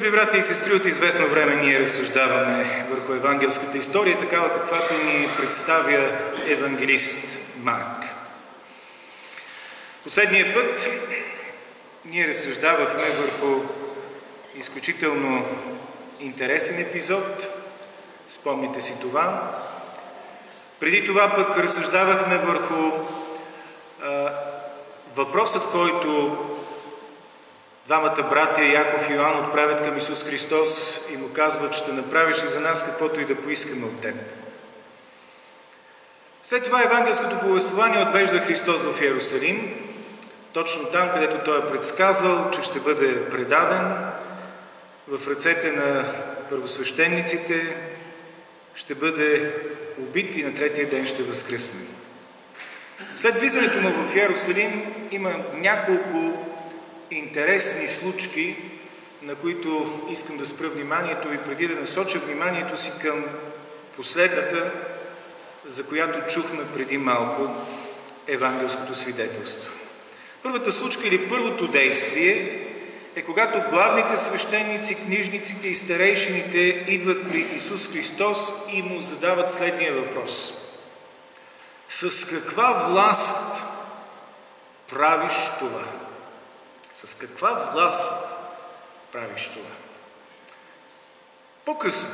Брати и сестри, от известно време ние разсъждаваме върху евангелската история, такава каквато ни представя евангелист Марк. Последния път ние разсъждавахме върху изключително интересен епизод. Спомните си това. Преди това пък разсъждавахме върху въпросът, който двамата братя Яков и Йоан отправят към Исус Христос и му казват: ще направиш ли за нас каквото и да поискаме от теб? След това евангелското повествование отвежда Христос в Йерусалим, точно там, където той е предсказал, че ще бъде предаден в ръцете на първосвещениците, ще бъде убит и на третия ден ще възкръсне. След влизането му в Йерусалим има няколко интересни случки, на които искам да спра вниманието ви, преди да насоча вниманието си към последната, за която чухме преди малко евангелското свидетелство. Първата случка или първото действие е когато главните свещеници, книжниците и старейшините идват при Исус Христос и му задават следния въпрос: с каква власт правиш това? С каква власт правиш това? По-късно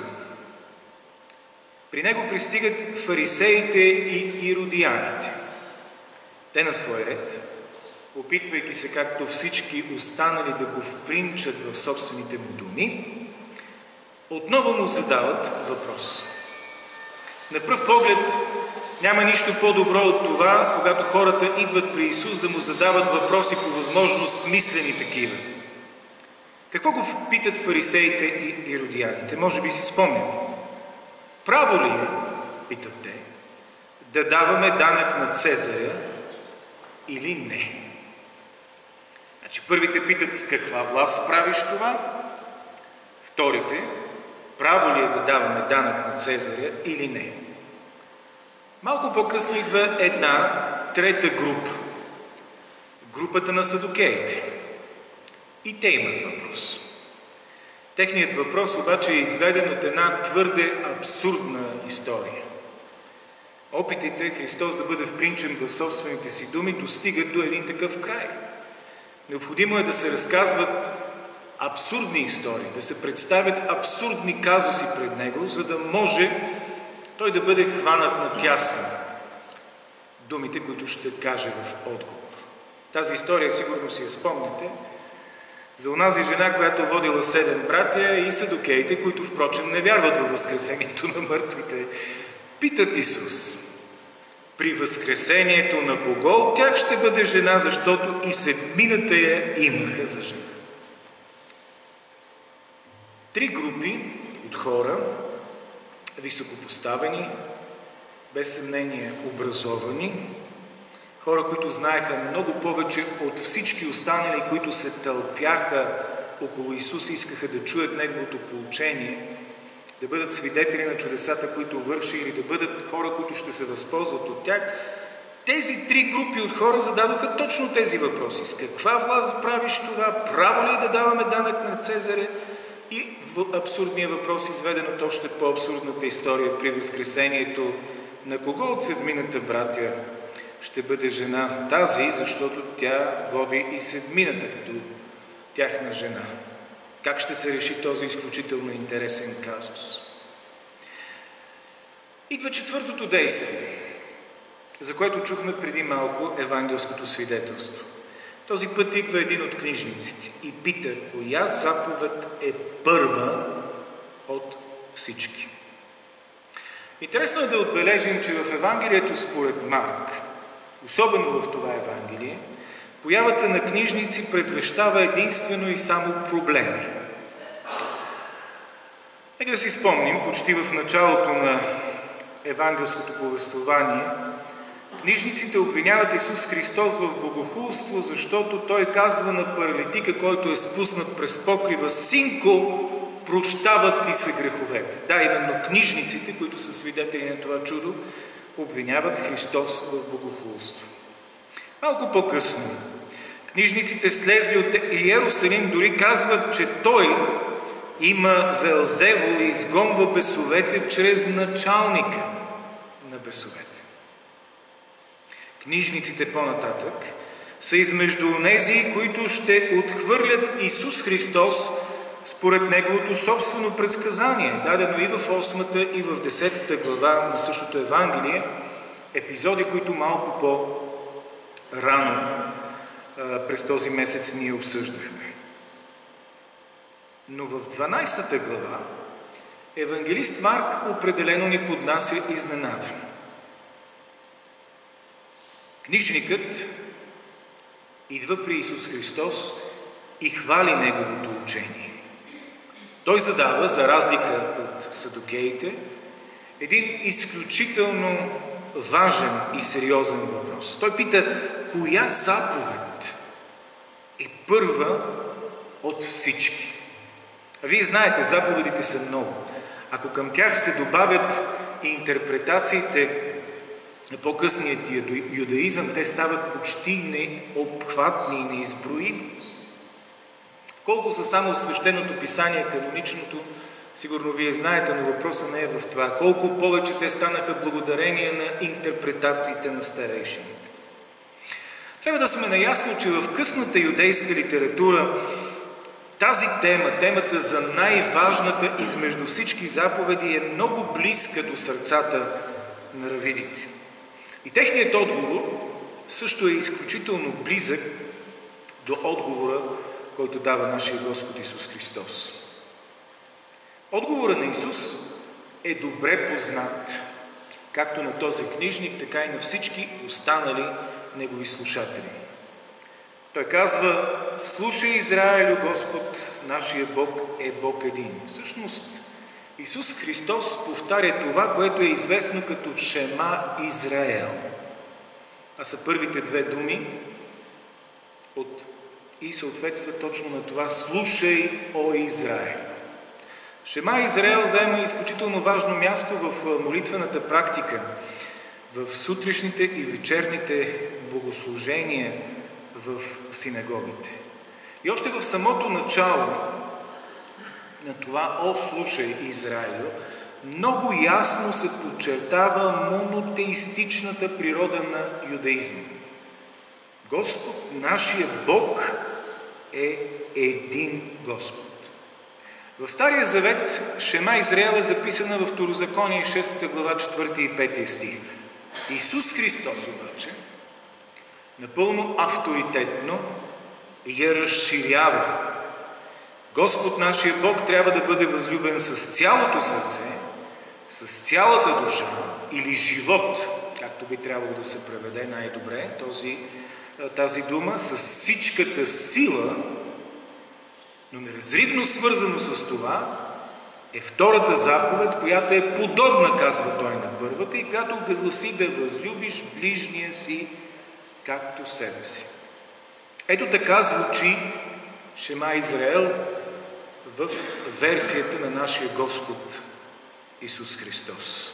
при него пристигат фарисеите и иродияните. Те на свой ред, опитвайки се, както всички останали, да го впринчат в собствените му думи, отново му задават въпрос. На пръв поглед няма нищо по-добро от това, когато хората идват при Исус, да му задават въпроси, по възможност смислени такива. Какво го питат фарисеите и иродияните? Може би си спомняте. Право ли е, питат те, да даваме данък на Цезаря или не? Значи първите питат: с каква власт правиш това? Вторите: право ли е да даваме данък на Цезаря или не? Малко по-късно идва една трета група. Групата на садукеите. И те имат въпрос. Техният въпрос обаче е изведен от една твърде абсурдна история. Опитите Христос да бъде впринчен в собствените си думи достигат до един такъв край. Необходимо е да се разказват абсурдни истории, да се представят абсурдни казуси пред него, за да може той да бъде хванат на тясно думите, които ще каже в отговор. Тази история сигурно си я спомняте за онази жена, която водила 7 братя, и садукеите, които впрочем не вярват във възкресението на мъртвите. Питат Исус: при възкресението на кого от тях ще бъде жена, защото и седмината я имаха за жена? 3 групи от хора, високопоставени, без съмнение образовани, хора, които знаеха много повече от всички останали, които се тълпяха около Исус и искаха да чуят Неговото поучение, да бъдат свидетели на чудесата, които върши, или да бъдат хора, които ще се възползват от тях. Тези 3 групи от хора зададоха точно тези въпроси. С каква власт правиш това? Право ли да даваме данък на Цезаря? И в абсурдния въпрос, изведен от още по-абсурдната история: при възкресението на кого от седмината братя ще бъде жена тази, защото тя води и седмината като тяхна жена? Как ще се реши този изключително интересен казус? Идва четвъртото действие, за което чухме преди малко евангелското свидетелство. Този път идва един от книжниците и пита: коя заповед е първа от всички? Интересно е да отбележим, че в Евангелието според Марк, особено в това Евангелие, появата на книжници предвещава единствено и само проблеми. Нека да си спомним, почти в началото на евангелското повествование, книжниците обвиняват Исус Христос в богохулство, защото той казва на паралитика, който е спуснат през покрива: синко, прощават ти се греховете. Да, именно книжниците, които са свидетели на това чудо, обвиняват Христос в богохулство. Малко по-късно книжниците, слезли от Иерусалим, дори казват, че той има Велзевул и изгонва бесовете чрез началника на бесовете. Книжниците по-нататък са измежду онези, които ще отхвърлят Исус Христос според Неговото собствено предсказание, дадено и в 8-та, и в 10-та глава на същото Евангелие, епизоди, които малко по-рано през този месец ние обсъждахме. Но в 12-та глава евангелист Марк определено ни поднася изненада. Книжникът идва при Исус Христос и хвали Неговото учение. Той задава, за разлика от садукеите, един изключително важен и сериозен въпрос. Той пита, коя заповед е първа от всички? Вие знаете, заповедите са много. Ако към тях се добавят и интерпретациите на по-късният юдаизъм, те стават почти необхватни и неизброими. Колко са само в свещеното писание, каноничното, сигурно вие знаете, но въпросът не е в това. Колко повече те станаха благодарение на интерпретациите на старейшините. Трябва да сме наясно, че в късната юдейска литература тази тема, темата за най-важната измежду всички заповеди, е много близка до сърцата на равините. И техният отговор също е изключително близък до отговора, който дава нашия Господ Исус Христос. Отговорът на Исус е добре познат, както на този книжник, така и на всички останали Негови слушатели. Той казва: слушай, Израилю, Господ, нашия Бог е Бог един. Всъщност, Исус Христос повтаря това, което е известно като Шема Израел. А са първите две думи и съответства точно на това: слушай, о Израил. Шема Израел заема изключително важно място в молитвената практика, в сутрешните и вечерните богослужения в синагогите. И още в самото начало на това «О, слушай, Израилю», много ясно се подчертава монотеистичната природа на юдаизма. Господ, нашия Бог, е един Господ. В Стария Завет Шема Израел е записана в Второзаконие 6 глава 4 и 5 стих. Исус Христос обаче напълно авторитетно я разширява. Господ, нашия Бог, трябва да бъде възлюбен с цялото сърце, с цялата душа или живот, както би трябвало да се преведе най-добре тази дума, с всичката сила, но неразривно свързано с това е втората заповед, която е подобна, казва той, на първата, и която гласи да възлюбиш ближния си както себе си. Ето така звучи Шема Израел в версията на нашия Господ Исус Христос.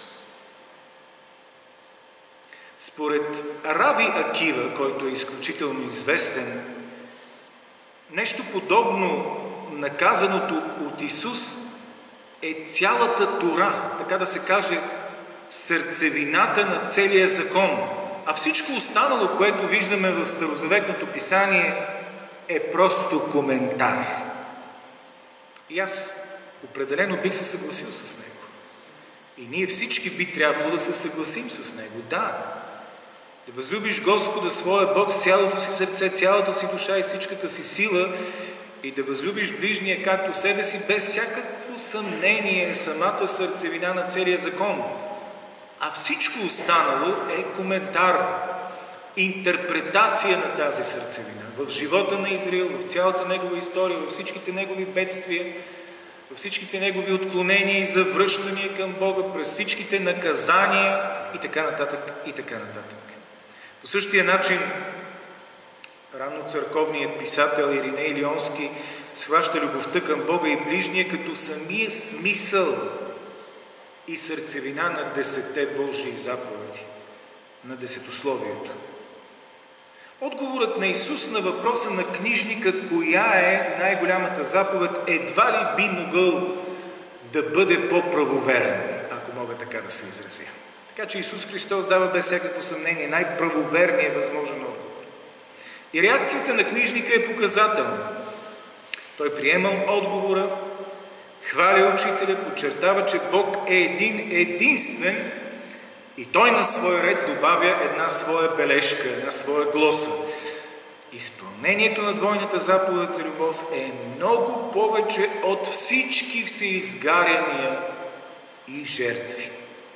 Според Рави Акива, който е изключително известен, нещо подобно на казаното от Исус е цялата Тора, така да се каже, сърцевината на целия закон. А всичко останало, което виждаме в Старозаветното писание, е просто коментар. И аз определено бих се съгласил с него. И ние всички би трябвало да се съгласим с него. Да възлюбиш Господа своя Бог с цялото си сърце, цялата си душа и всичката си сила, и да възлюбиш ближния както себе си, без всякакво съмнение, самата сърцевина на целия закон. А всичко останало е коментар, интерпретация на тази сърцевина. В живота на Израил, в цялата негова история, във всичките негови бедствия, във всичките негови отклонения и завръщания към Бога, през всичките наказания и така нататък, и така нататък. По същия начин, ранноцърковният писател Ириней Лионски схваща любовта към Бога и ближния като самия смисъл и сърцевина на 10 Божии заповеди, на десетословието. Отговорът на Исус на въпроса на книжника, коя е най-голямата заповед, едва ли би могъл да бъде по-правоверен, ако мога така да се изразя. Така че Исус Христос дава без всякакво съмнение най-правоверният възможен отговор. И реакцията на книжника е показателна. Той приема отговора, хвали учителя, подчертава, че Бог е единствен и той на свой ред добавя една своя бележка, една своя глоса. Изпълнението на двойната заповед за любов е много повече от всички всеизгаряния и жертви.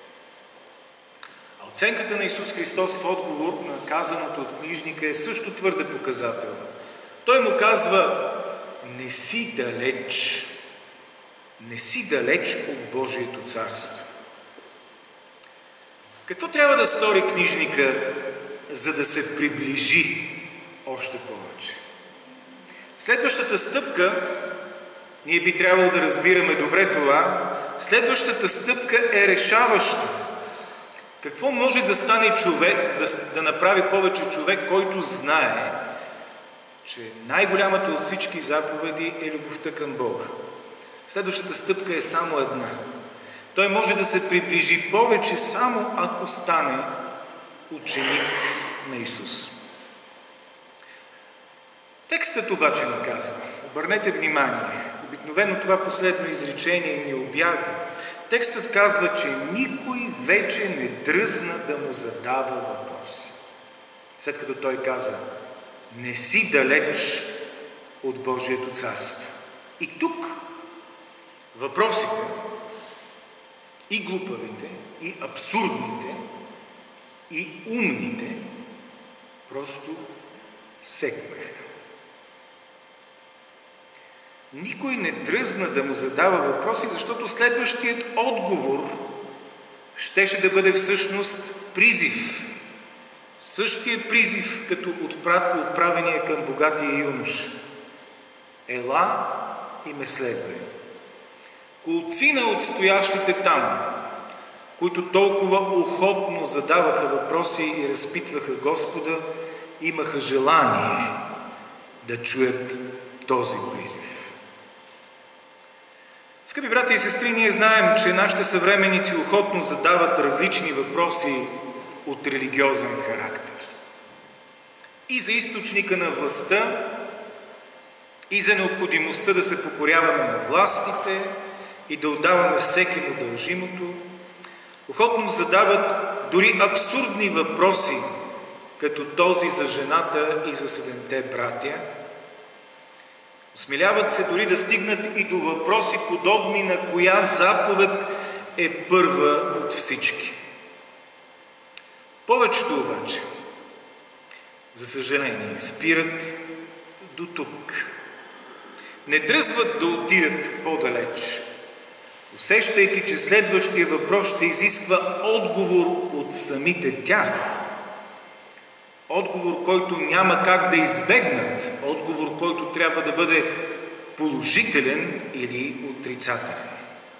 А оценката на Исус Христос в отговор на казаното от книжника е също твърде показателна. Той му казва: не си далеч от Божието царство. Какво трябва да стори книжника, за да се приближи още повече? Следващата стъпка, ние би трябвало да разбираме добре това, следващата стъпка е решаваща. Какво може да стане човек, да направи повече човек, който знае, че най-голямата от всички заповеди е любовта към Бога? Следващата стъпка е само една. Той може да се приближи повече само ако стане ученик на Исус. Текстът обаче ни казва, обърнете внимание, обикновено това последно изречение ни обягва. Текстът казва, че никой вече не дръзна да му задава въпроси. След като той каза: не си далеч от Божието царство. И тук въпросите, и глупавите, и абсурдните, и умните, просто секнаха. Никой не дръзна да му задава въпроси, защото следващият отговор щеше да бъде всъщност призив. Същият призив, като отправения към богатия юноша. Ела и ме следвай. Колцина от стоящите там, които толкова охотно задаваха въпроси и разпитваха Господа, имаха желание да чуят този призив. Скъпи брати и сестри, ние знаем, че нашите съвременници охотно задават различни въпроси от религиозен характер. И за източника на властта, и за необходимостта да се покоряваме на властите и да отдаваме всекиму дължимото. Охотно задават дори абсурдни въпроси, като този за жената и за 7-те братя. Осмеляват се дори да стигнат и до въпроси, подобни на коя заповед е първа от всички. Повечето обаче, за съжаление, спират до тук. Не дръзват да отидат по-далеч, усещайки, че следващия въпрос ще изисква отговор от самите тях. Отговор, който няма как да избегнат. Отговор, който трябва да бъде положителен или отрицателен.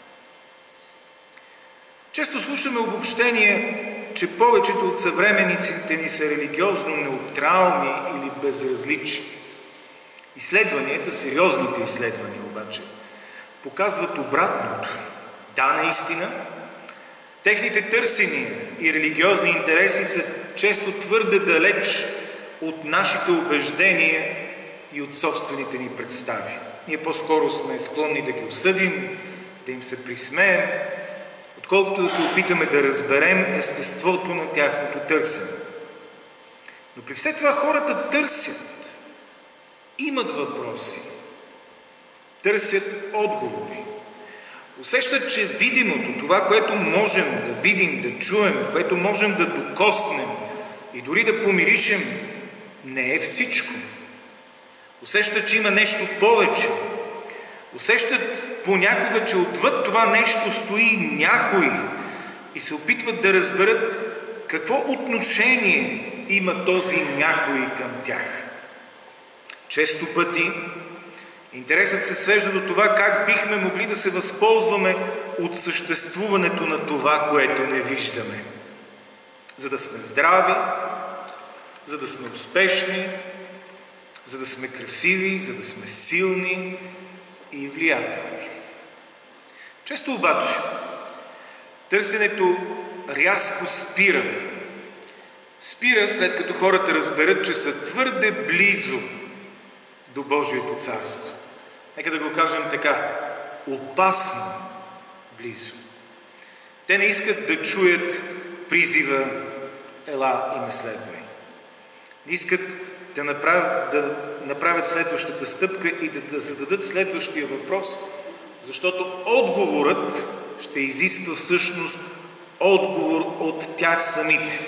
Често слушаме обобщение, че повечето от съвременниците ни са религиозно неутрални или безразлични. Изследванията, сериозните изследвания обаче, показват обратното. Да, наистина, техните търсения и религиозни интереси са често твърде далеч от нашите убеждения и от собствените ни представи. Ние по-скоро сме склонни да ги осъдим, да им се присмеем, отколкото да се опитаме да разберем естеството на тяхното търсене. Но при все това хората търсят, имат въпроси, търсят отговори. Усещат, че видимото, това, което можем да видим, да чуем, което можем да докоснем и дори да помиришем, не е всичко. Усещат, че има нещо повече. Усещат понякога, че отвъд това нещо стои някой и се опитват да разберат какво отношение има този някой към тях. Често пъти интересът се свежда до това как бихме могли да се възползваме от съществуването на това, което не виждаме. За да сме здрави, за да сме успешни, за да сме красиви, за да сме силни и влиятелни. Често обаче търсенето рязко спира. Спира след като хората разберат, че са твърде близо до Божието царство. Нека да го кажем така, опасно близо. Те не искат да чуят призива "Ела и ме следвай". Не искат да направят следващата стъпка и да зададат следващия въпрос, защото отговорът ще изисква всъщност отговор от тях самите.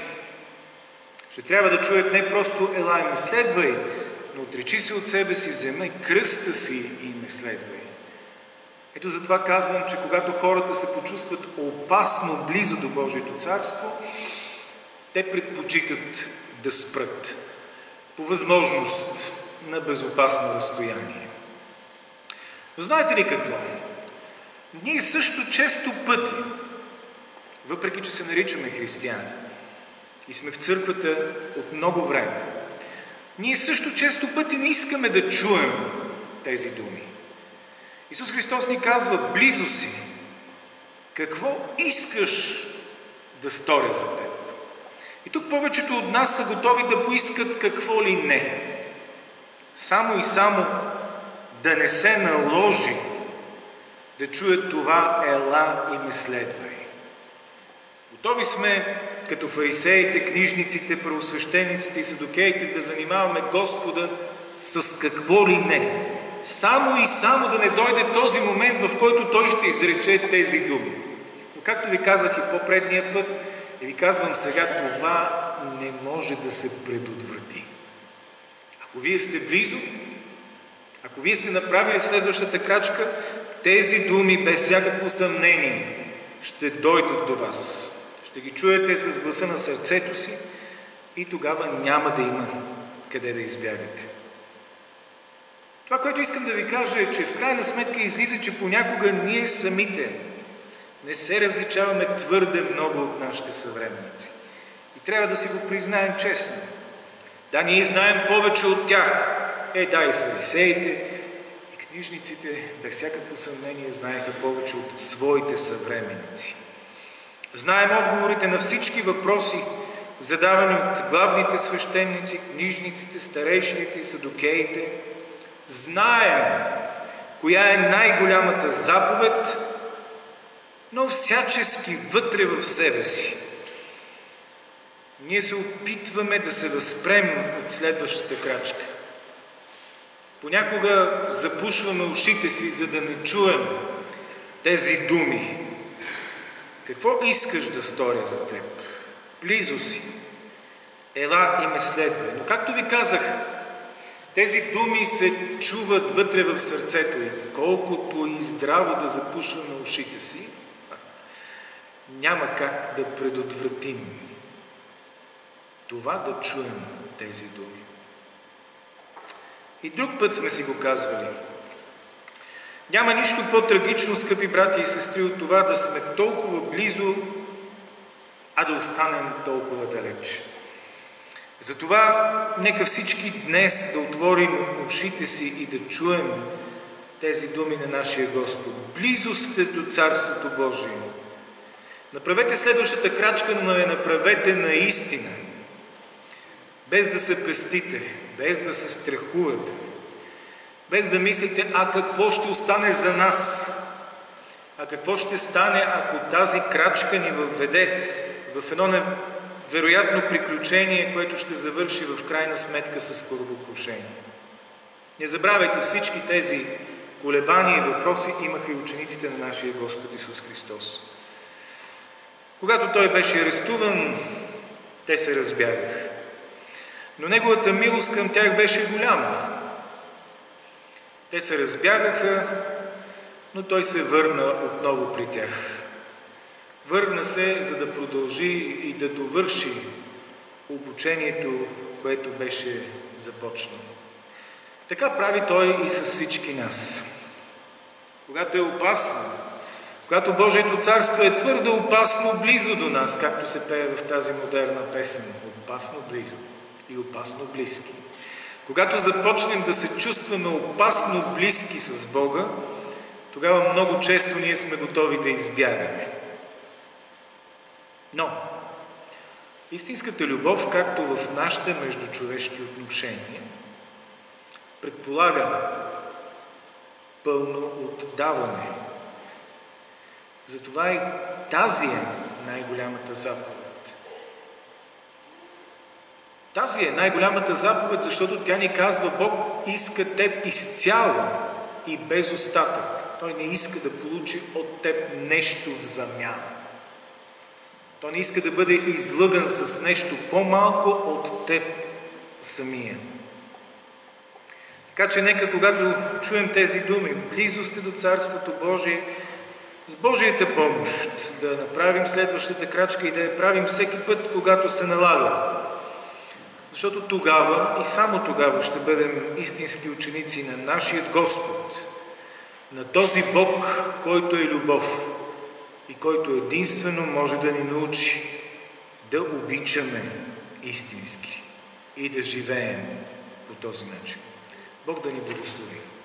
Ще трябва да чуят не просто "Ела и ме следвай", но отречи се от себе си, вземай кръста си и ме следвай. Ето затова казвам, че когато хората се почувстват опасно близо до Божието царство, те предпочитат да спрат. По възможност на безопасно разстояние. Но знаете ли какво? Ние също често пъти, въпреки че се наричаме християни и сме в църквата от много време, ние също често пъти не искаме да чуем тези думи. Исус Христос ни казва: близо си. Какво искаш да сторя за теб? И тук повечето от нас са готови да поискат какво ли не. Само и само да не се наложи да чуят това "Ела и ме следвай". Готови сме, като фарисеите, книжниците, първосвещениците и садукеите, да занимаваме Господа с какво ли не. Само и само да не дойде този момент, в който Той ще изрече тези думи. Но както ви казах и по-предния път, и ви казвам сега, това не може да се предотврати. Ако вие сте близо, ако вие сте направили следващата крачка, тези думи без всякакво съмнение ще дойдат до вас. Ще ги чуете с гласа на сърцето си и тогава няма да има къде да избягате. Това, което искам да ви кажа, е, че в крайна сметка излиза, че понякога ние самите не се различаваме твърде много от нашите съвременници. И трябва да си го признаем честно. Да, ние знаем повече от тях. Да, и фарисеите, и книжниците, без всякакво съмнение, знаеха повече от своите съвременници. Знаем отговорите на всички въпроси, задавани от главните свещеници, книжниците, старейшините и садукеите. Знаем коя е най-голямата заповед, но всячески вътре в себе си ние се опитваме да се възпрем от следващата крачка. Понякога запушваме ушите си, за да не чуем тези думи. Какво искаш да сторя за теб? Близо си. Ела и ме следвай. Но както ви казах, тези думи се чуват вътре в сърцето и колкото и здраво да запушваме ушите си, няма как да предотвратим това да чуем тези думи. И друг път сме си го казвали. Няма нищо по-трагично, скъпи братя и сестри, от това да сме толкова близо, а да останем толкова далеч. Затова нека всички днес да отворим ушите си и да чуем тези думи на нашия Господ. Близо сте до Царството Божие. Направете следващата крачка, но я направете наистина. Без да се пестите, без да се страхувате, без да мислите, какво ще остане за нас? А какво ще стане, ако тази крачка ни въведе в едно вероятно приключение, което ще завърши в крайна сметка с корабокрушение? Не забравяйте, всички тези колебания и въпроси имаха и учениците на нашия Господ Исус Христос. Когато Той беше арестуван, те се разбягаха. Но Неговата милост към тях беше голяма. Те се разбягаха, но Той се върна отново при тях. Върна се, за да продължи и да довърши обучението, което беше започнало. Така прави Той и с всички нас. Когато е опасно, когато Божието царство е твърде опасно близо до нас, както се пее в тази модерна песен, опасно близо. и опасно близки. Когато започнем да се чувстваме опасно близки с Бога, тогава много често ние сме готови да избягаме. Но истинската любов, както в нашите междучовешки отношения, предполага пълно отдаване. Затова и тази е най-голямата заповед. Тази е най-голямата заповед, защото тя ни казва: Бог иска теб изцяло и без остатък. Той не иска да получи от теб нещо в замяна. Той не иска да бъде излъган с нещо по-малко от теб самия. Така че нека, когато чуем тези думи, близост е до Царството Божие, с Божията помощ да направим следващата крачка и да я правим всеки път, когато се налага. Защото тогава и само тогава ще бъдем истински ученици на нашият Господ, на този Бог, който е любов и който единствено може да ни научи да обичаме истински и да живеем по този начин. Бог да ни благослови.